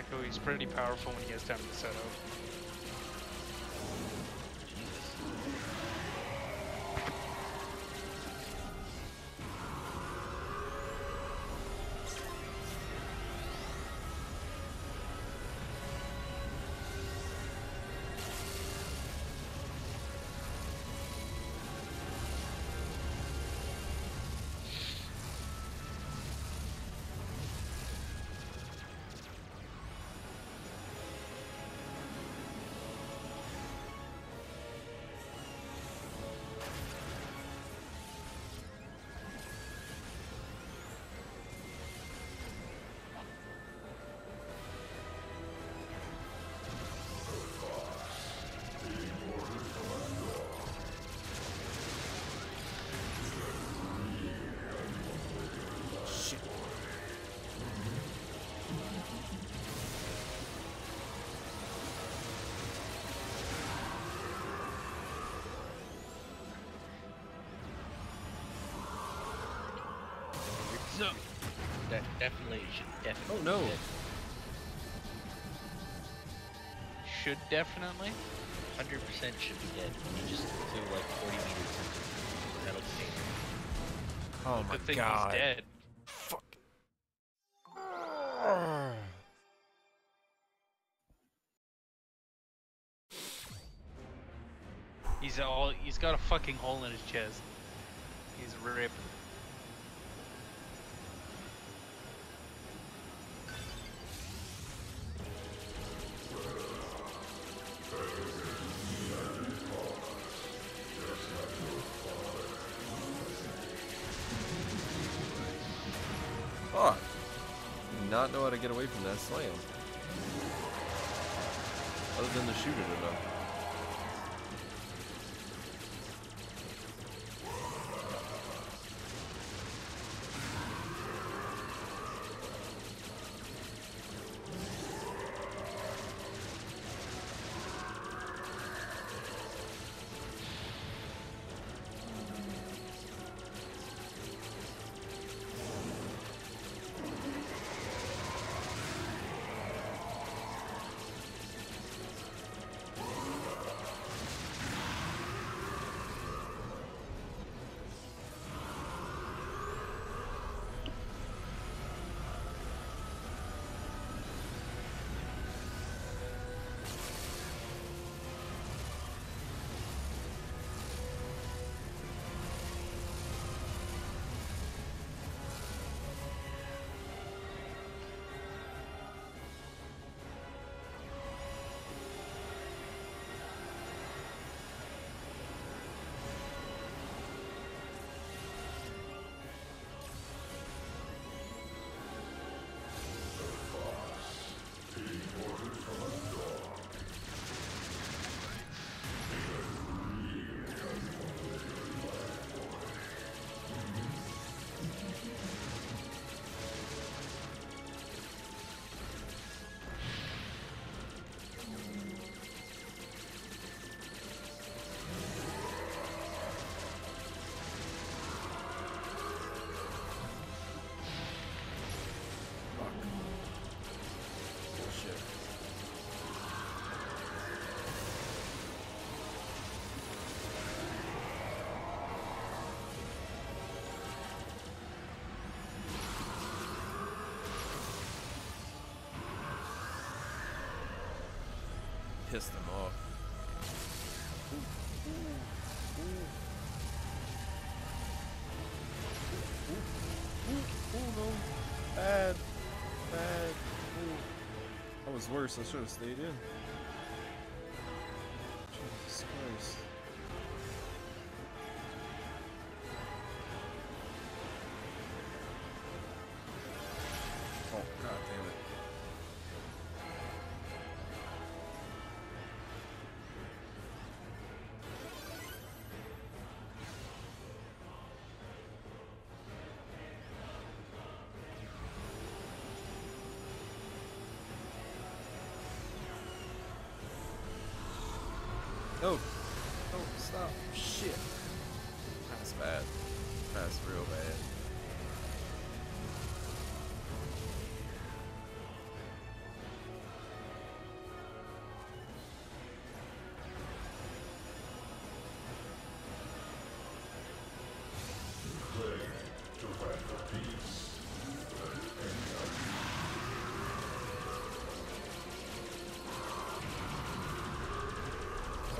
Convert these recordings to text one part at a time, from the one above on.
Echo. He's pretty powerful when he has time to set up. So, definitely should definitely. Oh no! Be dead. Should definitely. 100% should be dead. You just flew like 40 meters into metal container. Oh my Good thing god! he's dead. Fuck! He's got a fucking hole in his chest. He's ripped. Fuck! Do not know how to get away from that slam. Other than to shoot it enough. Pissed them off. Oh no. Bad. Bad. Ooh. That was worse. I should have stayed in. Jesus Christ. Oh, god damn it. Oh, oh, stop. Shit. That's bad. That's real bad.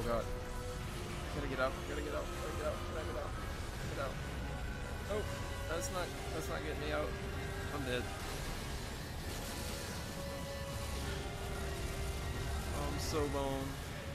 Oh god. Gotta get out, gotta get out, gotta get out, gotta get out, get out. Oh, that's not getting me out. I'm dead. Oh, I'm so boned.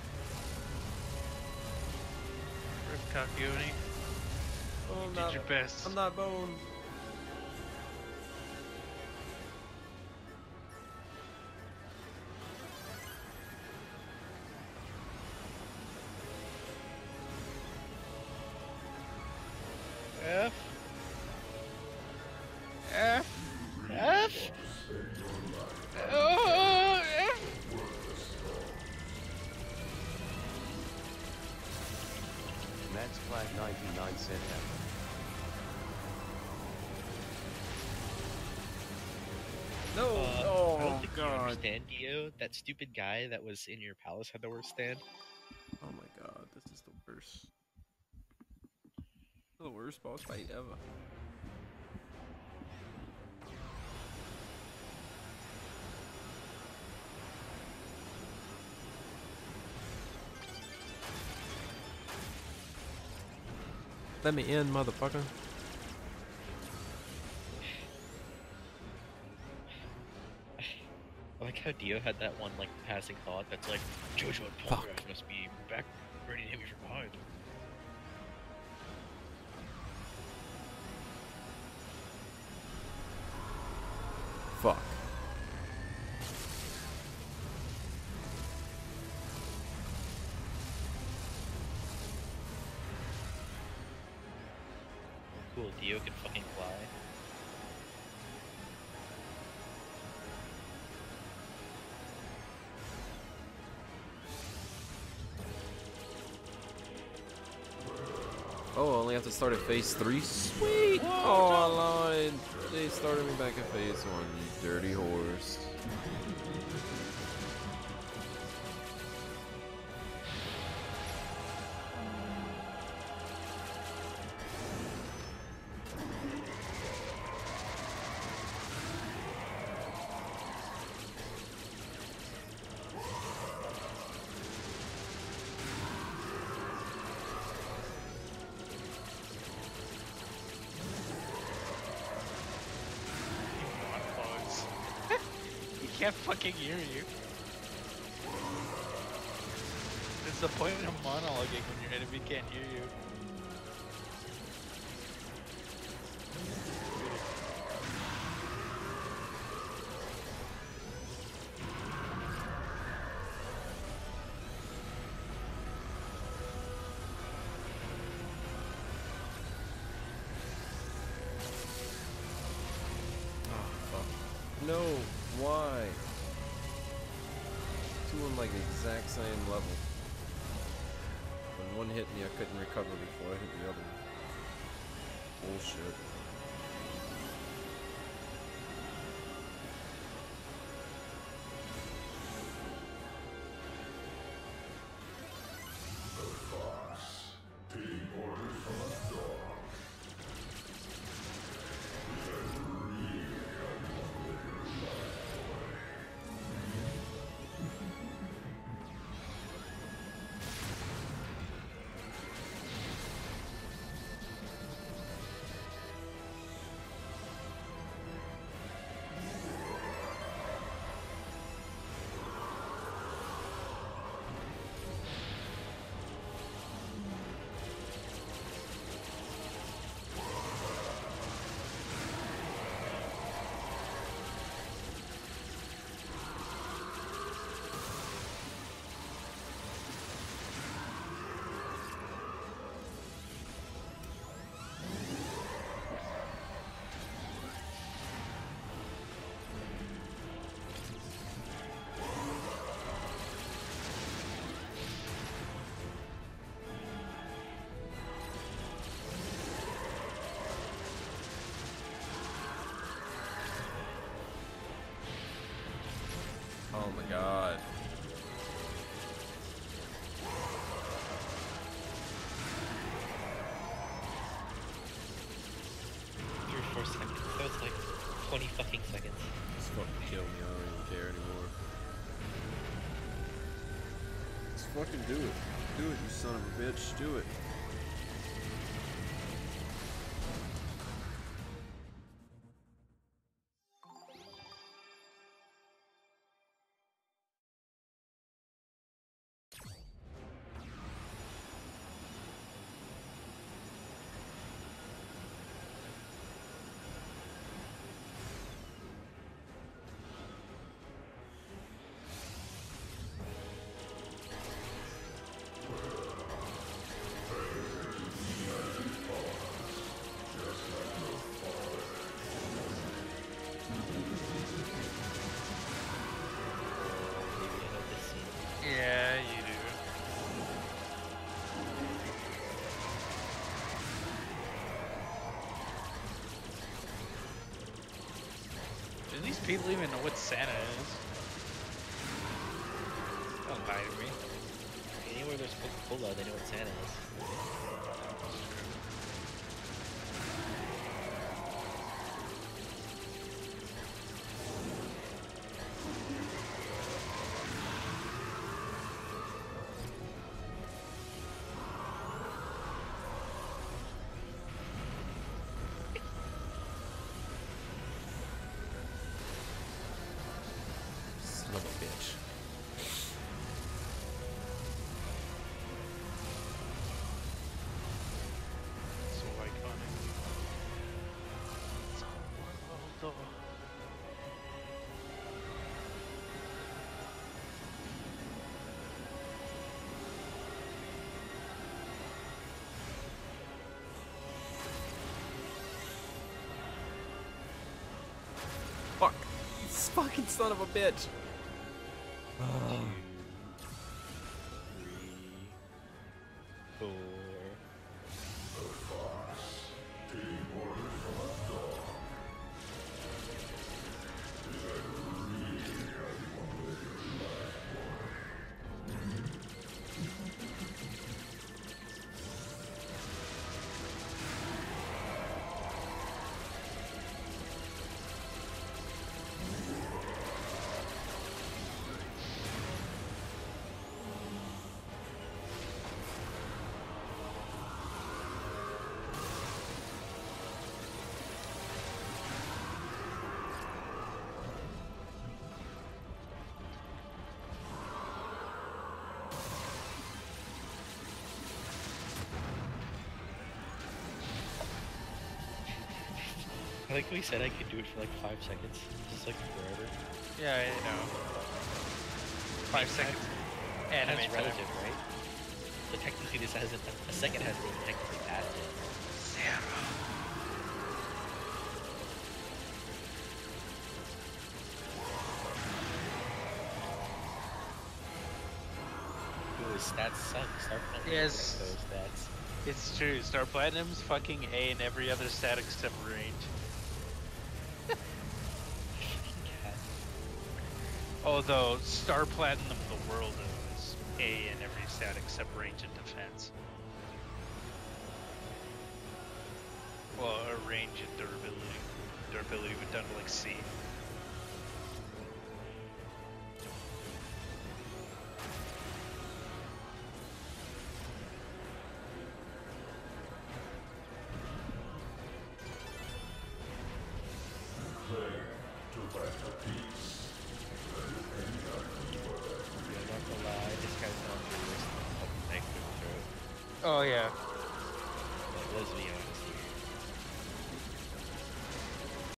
Rip Kakioni. Oh, You did your best. I'm not boned. F. F. F. Oh, F. Max Flag 99 cent F. No! I Oh don't think you god. understand, Dio. That stupid guy that was in your palace had the worst stand. Oh my god, this is the worst. The worst boss fight ever. Let me in, motherfucker. I like how Dio had that one like passing thought that's like, Jojo and Poltergeist must be back ready to hit me from behind. Fuck. Cool, Dio can fucking fly. Oh, I only have to start at phase 3? Sweet! Oh, I lied. They started me back at phase 1, you dirty horse. He can't fucking hear you. It's the point of monologuing when your enemy can't hear you. Oh, fuck. No, why? Two on like the exact same level. When one hit me, I couldn't recover before I hit the other one. Bullshit. Oh my god. Three, 4 seconds. So it's like 20 fucking seconds. Just fucking kill me, I don't even care anymore. Just fucking do it. Do it, you son of a bitch. Do it. Yeah, you do. Do these people even know what Santa is? Don't lie to me. Anywhere there's Coca-Cola, they know what Santa is. Son of a bitch. So iconic. So well done. Fuck. This fucking son of a bitch. Oh. 2, 3, 4. I like we said I could do it for like 5 seconds. Just like forever. Yeah, I know. 5 seconds. Anime That's time. relative, right? So technically this hasn't, a second hasn't even technically passed yet. Sarah. Ooh, his stats suck. Start playing Yes. those stats. It's true. Star Platinum's fucking A in every other stat except range. Although Star Platinum the world is A in every stat except range and defense. Well, or range and durability. Durability went down to like C. Yeah, I'm not gonna lie, this guy's not the worst. Oh, thank you, Oh yeah.